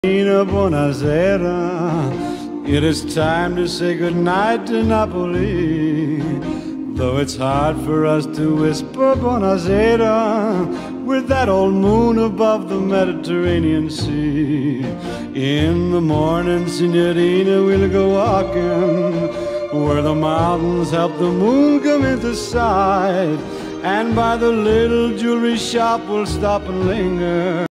Buonasera, it is time to say goodnight to Napoli. Though it's hard for us to whisper Buonasera with that old moon above the Mediterranean Sea. In the morning, Signorina, we'll go walking where the mountains help the moon come into sight, and by the little jewelry shop we'll stop and linger.